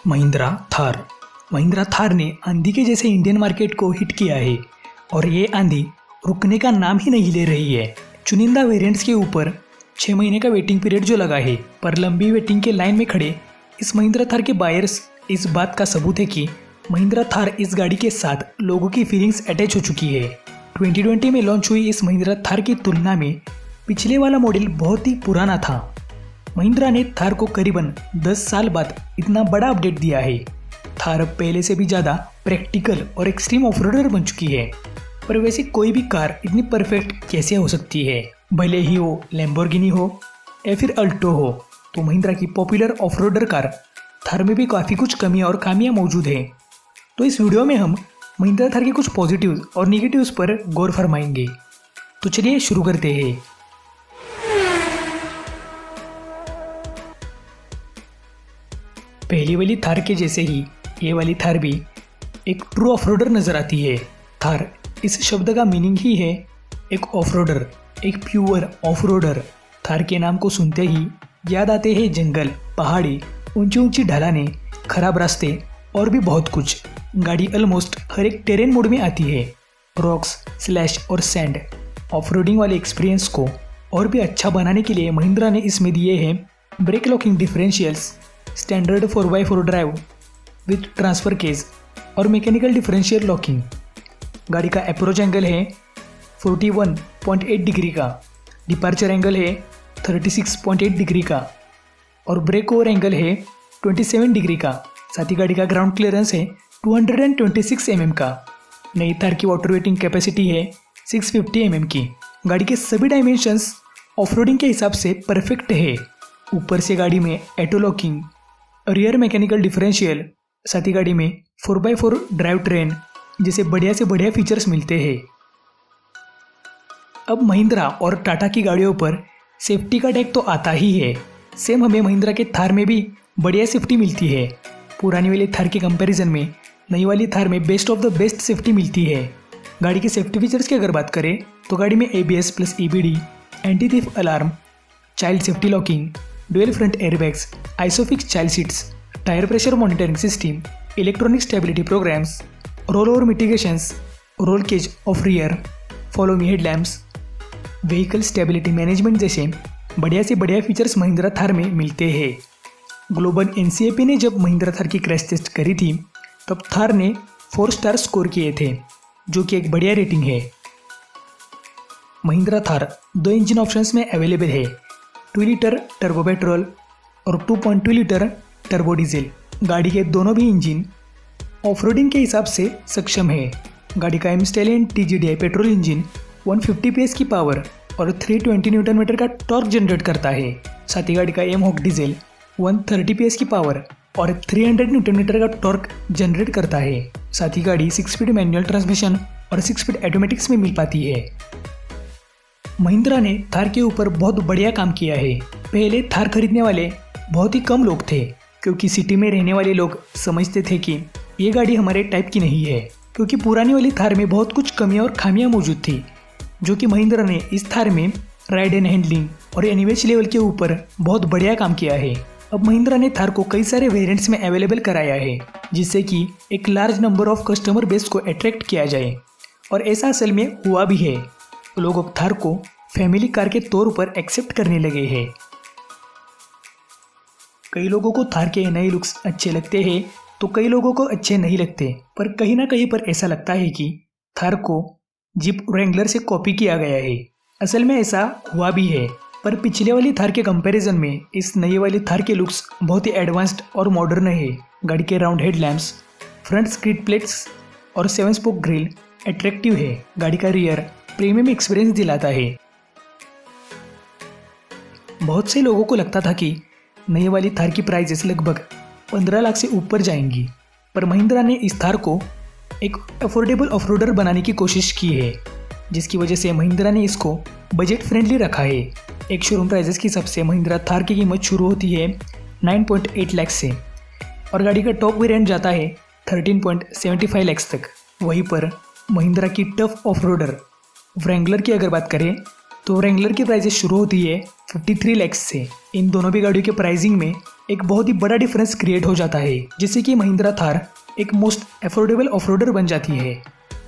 महिंद्रा थार। महिंद्रा थार ने आंधी के जैसे इंडियन मार्केट को हिट किया है और ये आंधी रुकने का नाम ही नहीं ले रही है। चुनिंदा वेरिएंट्स के ऊपर 6 महीने का वेटिंग पीरियड जो लगा है, पर लंबी वेटिंग के लाइन में खड़े इस महिंद्रा थार के बायर्स इस बात का सबूत है कि महिंद्रा थार इस गाड़ी के साथ लोगों की फीलिंग्स अटैच हो चुकी है। 2020 में लॉन्च हुई इस महिंद्रा थार की तुलना में पिछले वाला मॉडल बहुत ही पुराना था। महिंद्रा ने थार को करीबन 10 साल बाद इतना बड़ा अपडेट दिया है। थार अब पहले से भी ज़्यादा प्रैक्टिकल और एक्सट्रीम ऑफरोडर बन चुकी है। पर वैसे कोई भी कार इतनी परफेक्ट कैसे हो सकती है, भले ही वो लैम्बोर्गिनी हो या फिर अल्टो हो। तो महिंद्रा की पॉपुलर ऑफरोडर कार थार में भी काफ़ी कुछ कमियां और खामियां मौजूद हैं। तो इस वीडियो में हम महिंद्रा थार के कुछ पॉजिटिव्स और निगेटिव्स पर गौर फरमाएंगे। तो चलिए शुरू करते हैं। पहली वाली थार के जैसे ही ये वाली थार भी एक ट्रू ऑफरोडर नज़र आती है। थार इस शब्द का मीनिंग ही है एक ऑफरोडर, एक प्योर ऑफरोडर। थार के नाम को सुनते ही याद आते हैं जंगल, पहाड़ी, ऊंची ऊंची ढलानें, खराब रास्ते और भी बहुत कुछ। गाड़ी ऑलमोस्ट हर एक टेरेन मोड में आती है। रॉक्स, स्लैश और सैंड ऑफरोडिंग वाले एक्सपीरियंस को और भी अच्छा बनाने के लिए महिंद्रा ने इसमें दिए हैं brake locking differentials, standard 4x4 drive with transfer case और मैकेनिकल डिफरेंशियल लॉकिंग। गाड़ी का अप्रोच एंगल है 41.8 डिग्री का, डिपार्चर एंगल है 36.8 डिग्री का और ब्रेक ओवर एंगल है 27 डिग्री का। साथ ही गाड़ी का ग्राउंड क्लियरेंस है 226 mm का। नई थार की वाटर वेटिंग कैपेसिटी है 650 mm की। गाड़ी के सभी डायमेंशंस ऑफरोडिंग के हिसाब से परफेक्ट है। ऊपर से गाड़ी में auto locking, rear mechanical differential, साथ ही गाड़ी में 4x4 ड्राइव ट्रेन जैसे बढ़िया से बढ़िया फीचर्स मिलते हैं। अब महिंद्रा और टाटा की गाड़ियों पर सेफ्टी का टैग तो आता ही है। सेम हमें महिंद्रा के थार में भी बढ़िया सेफ्टी मिलती है। पुरानी वाली थार के कंपैरिजन में नई वाली थार में best of the best safety मिलती है। गाड़ी के सेफ्टी फीचर्स की अगर बात करें तो गाड़ी में ABS plus EBD, anti thief alarm, child safety locking, dual front airbags, isofix child seats, tyre pressure monitoring system, electronic stability programs, roll over mitigations, roll cage of rear, follow me headlamps, vehicle stability management जैसे बढ़िया से बढ़िया features Mahindra Thar में मिलते हैं। Global NCAP ने जब महिंद्रा थार की क्रैश टेस्ट करी थी तब थार ने 4 स्टार स्कोर किए थे, जो कि एक बढ़िया रेटिंग है। महिंद्रा थार 2 इंजन ऑप्शंस में अवेलेबल है, 2 लीटर टर्बो पेट्रोल और 2.2 लीटर टर्बो डीजल। गाड़ी के दोनों भी इंजन ऑफरोडिंग के हिसाब से सक्षम है। गाड़ी का M-Stallion TGDI petrol engine 150 PS की पावर और 320 न्यूटन मीटर का टॉर्क जनरेट करता है। साथ ही गाड़ी का M-Hawk डीजल 130 PS की पावर और 300 न्यूटन मीटर का टॉर्क जनरेट करता है। साथ ही गाड़ी 6 स्पीड मैनुअल ट्रांसमिशन और 6 स्पीड ऑटोमेटिक्स में मिल पाती है। महिंद्रा ने थार के ऊपर बहुत बढ़िया काम किया है। पहले थार खरीदने वाले बहुत ही कम लोग थे, क्योंकि सिटी में रहने वाले लोग समझते थे कि ये गाड़ी हमारे टाइप की नहीं है, क्योंकि पुरानी वाली थार में बहुत कुछ कमियां और खामियां मौजूद थी, जो कि महिंद्रा ने इस थार में राइड एंड हैंडलिंग और एनिवेज लेवल के ऊपर बहुत बढ़िया काम किया है। अब महिंद्रा ने थार को कई सारे वेरिएंट्स में अवेलेबल कराया है, जिससे कि एक large number of customer base को अट्रैक्ट किया जाए, और ऐसा असल में हुआ भी है। लोग अब थार को फैमिली कार के तौर पर एक्सेप्ट करने लगे हैं। कई लोगों को थार के नए लुक्स अच्छे लगते हैं तो कई लोगों को अच्छे नहीं लगते, पर कहीं ना कहीं पर ऐसा लगता है कि थार को जीप रेंगलर से कॉपी किया गया है। असल में ऐसा हुआ भी है, पर पिछले वाली थार के कंपैरिजन में इस नई वाली थार के लुक्स बहुत ही एडवांस्ड और मॉडर्न है। गाड़ी के round headlamps, front skid plates और 7 स्पोक ग्रिल अट्रैक्टिव है। गाड़ी का रियर प्रीमियम एक्सपीरियंस दिलाता है। बहुत से लोगों को लगता था कि नई वाली थार की प्राइजेस लगभग 15 लाख से ऊपर जाएंगी, पर महिंद्रा ने इस थार को एक अफोर्डेबल ऑफरोडर बनाने की कोशिश की है, जिसकी वजह से महिंद्रा ने इसको बजट फ्रेंडली रखा है। एक शोरूम प्राइजेस के हिसाब से महिंद्रा थार की कीमत शुरू होती है 9.8 लाख से और गाड़ी का टॉप वेरिएंट जाता है 13.75 लाख तक। वहीं पर महिंद्रा की टफ ऑफरोडर व्रैंगलर की अगर बात करें तो रेंगलर की प्राइजेस शुरू होती है 53 लाख से। इन दोनों भी गाड़ियों के प्राइसिंग में एक बहुत ही बड़ा डिफरेंस क्रिएट हो जाता है, जिससे कि महिंद्रा थार एक मोस्ट अफोर्डेबल ऑफरोडर बन जाती है।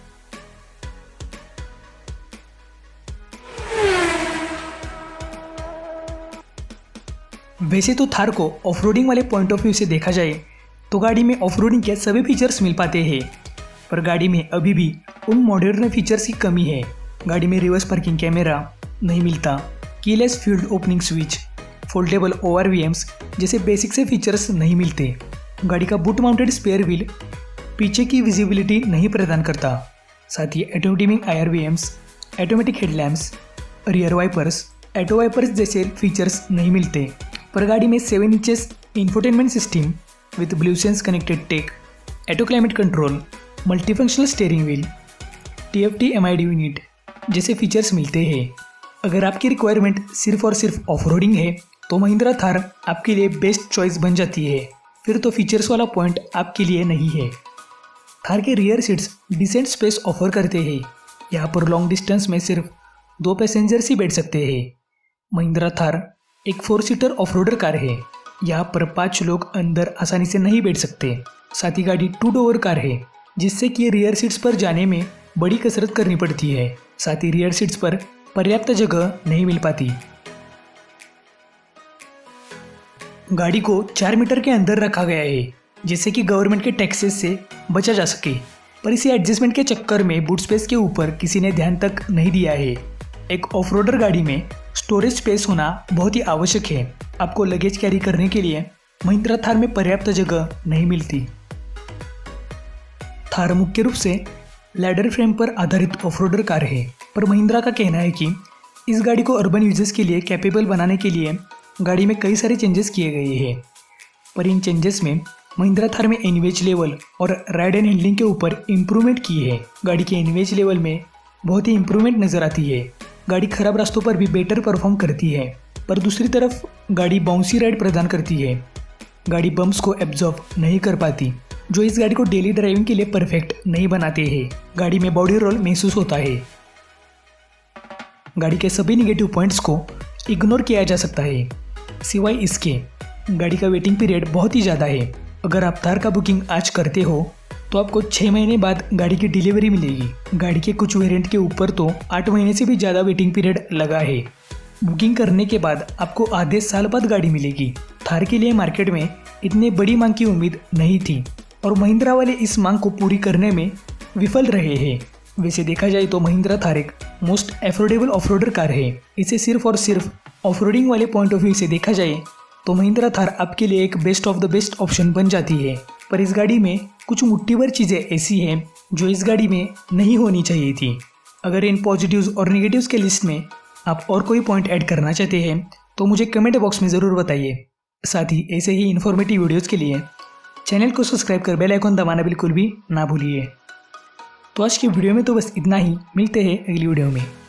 वैसे तो थार को ऑफरोडिंग वाले पॉइंट ऑफ व्यू से देखा जाए तो गाड़ी में ऑफरोडिंग के सभी फीचर्स मिल पाते हैं, पर गाड़ी में अभी भी उन मॉडर्न फीचर्स की कमी है। गाड़ी में रिवर्स पार्किंग कैमरा नहीं मिलता, keyless fuel opening switch, foldable ORVMs जैसे बेसिक से फीचर्स नहीं मिलते। गाड़ी का बूट माउंटेड स्पेयर व्हील पीछे की विजिबिलिटी नहीं प्रदान करता। साथ ही auto dimming IRVMs, automatic headlamps, rear wipers, auto wipers जैसे फीचर्स नहीं मिलते। पर गाड़ी में 7 inches infotainment system with BlueSense connected tech, auto climate control, multifunctional steering wheel, TFT MID unit जैसे फीचर्स मिलते हैं। अगर आपकी रिक्वायरमेंट सिर्फ और सिर्फ ऑफरोडिंग है तो महिंद्रा थार आपके लिए बेस्ट चॉइस बन जाती है। फिर तो फीचर्स वाला पॉइंट आपके लिए नहीं है। थार के rear seats decent space offer करते हैं। यहाँ पर लॉन्ग डिस्टेंस में सिर्फ 2 पैसेंजर्स ही बैठ सकते हैं। महिंद्रा थार एक 4 सीटर ऑफरोडर कार है। यहाँ पर 5 लोग अंदर आसानी से नहीं बैठ सकते। साथ ही गाड़ी 2 डोर कार है, जिससे कि रियर सीट्स पर जाने में बड़ी कसरत करनी पड़ती है। साथ ही रियर सीट्स पर पर्याप्त जगह नहीं मिल पाती। गाड़ी को 4 मीटर के अंदर रखा गया है, जिससे कि गवर्नमेंट के टैक्सेस से बचा जा सके। पर इसी एडजस्टमेंट के चक्कर में बूट स्पेस के ऊपर किसी ने ध्यान तक नहीं दिया है। एक ऑफरोडर गाड़ी में स्टोरेज स्पेस होना बहुत ही आवश्यक है। आपको लगेज कैरी करने के लिए महिंद्रा थार में पर्याप्त जगह नहीं मिलती। थार मुख्य रूप से लैडर फ्रेम पर आधारित ऑफरोडर कार है, पर महिंद्रा का कहना है कि इस गाड़ी को अर्बन यूजेस के लिए कैपेबल बनाने के लिए गाड़ी में कई सारे चेंजेस किए गए हैं। पर इन चेंजेस में महिंद्रा थार में एनवेज लेवल और राइड एंड हैंडलिंग के ऊपर इम्प्रूवमेंट की है। गाड़ी के एनवेज लेवल में बहुत ही इम्प्रूवमेंट नज़र आती है। गाड़ी खराब रास्तों पर भी बेटर परफॉर्म करती है, पर दूसरी तरफ गाड़ी बाउंसी राइड प्रदान करती है। गाड़ी बम्प्स को एब्जॉर्ब नहीं कर पाती, जो इस गाड़ी को डेली ड्राइविंग के लिए परफेक्ट नहीं बनाते हैं। गाड़ी में बॉडी रोल महसूस होता है। गाड़ी के सभी निगेटिव पॉइंट्स को इग्नोर किया जा सकता है, सिवाय इसके गाड़ी का वेटिंग पीरियड बहुत ही ज़्यादा है। अगर आप थार का बुकिंग आज करते हो तो आपको 6 महीने बाद गाड़ी की डिलीवरी मिलेगी। गाड़ी के कुछ वेरिएंट के ऊपर तो 8 महीने से भी ज़्यादा वेटिंग पीरियड लगा है। बुकिंग करने के बाद आपको आधे साल बाद गाड़ी मिलेगी। थार के लिए मार्केट में इतनी बड़ी मांग की उम्मीद नहीं थी और महिंद्रा वाले इस मांग को पूरी करने में विफल रहे हैं। वैसे देखा जाए तो महिंद्रा थार एक मोस्ट अफोर्डेबल ऑफरोडर कार है। इसे सिर्फ और सिर्फ ऑफरोडिंग वाले पॉइंट ऑफ व्यू से देखा जाए तो महिंद्रा थार आपके लिए एक best of the best option बन जाती है। पर इस गाड़ी में कुछ मुट्ठीभर चीज़ें ऐसी हैं जो इस गाड़ी में नहीं होनी चाहिए थी। अगर इन पॉजिटिव्स और नेगेटिव्स के लिस्ट में आप और कोई पॉइंट ऐड करना चाहते हैं तो मुझे कमेंट बॉक्स में ज़रूर बताइए। साथ ही ऐसे ही इन्फॉर्मेटिव वीडियोज़ के लिए चैनल को सब्सक्राइब कर बेल आइकन दबाना बिल्कुल भी ना भूलिए। तो आज की वीडियो में तो बस इतना ही। मिलते हैं अगली वीडियो में।